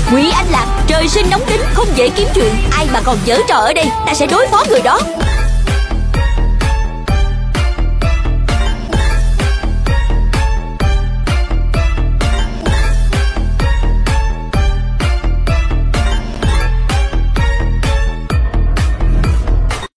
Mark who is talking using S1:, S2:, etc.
S1: Ngụy Anh Lạc, trời sinh nóng tính, không dễ kiếm chuyện. Ai mà còn giở trò ở đây, ta sẽ đối phó người đó.